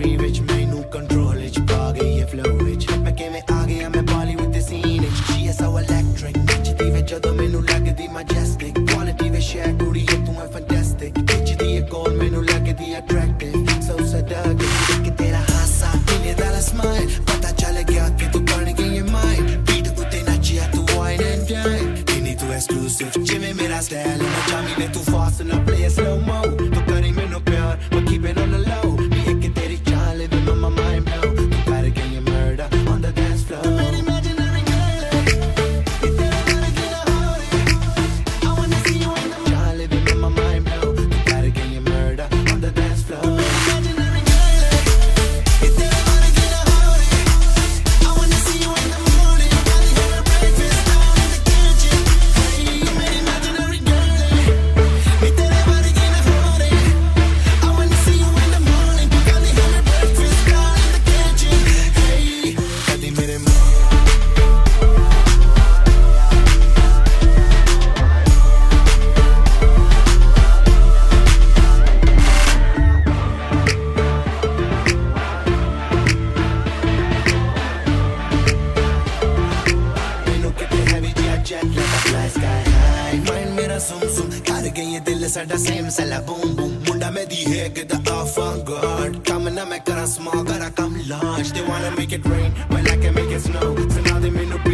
free which मैनू control विच पा गई है flow विच मैं किवें आ गया मैं Bollywood they scene which she is so electric नचदी वे जदों मैनू लगदी majestic quality वे share कुड़ी है तू है fantastic खिचदी है कोल मैनू लगदी attractive so seductive कि तेरा हासा पीने दा smile पता चल गया कि तू बन गई है mine beat उते नचिया तू wine and dine किनी तू exclusive जिवें मेरा style है जामी ने तू fast and I play slow mo तू करी मैनू प्यार but keep it on the low me एक तेरी चाल living on my mind blow तू gotta get your murder on the dance floor I'm an imaginary girl it's never gonna get a hold it I wanna see you in the चाल living on my mind blow तू gotta get your murder on the dance floor I'm an imaginary girl it's never gonna get a hold it I wanna see you in the morning gotta have a breakfast down in the kitchen hey I'm an imaginary girl it's never gonna get a hold it I wanna see you in the morning gotta have a breakfast down in the kitchen hey कदी मेरे मैनू किते heavy जिहा jet like a fly sky high mind मेरा सुम सुम कर गई है दिल साडा same सला boom boom मुंडा में दी है कि the avant-garde come ना मैं करा small करा come large they wanna make it rain well I can make it snow so now they मैनू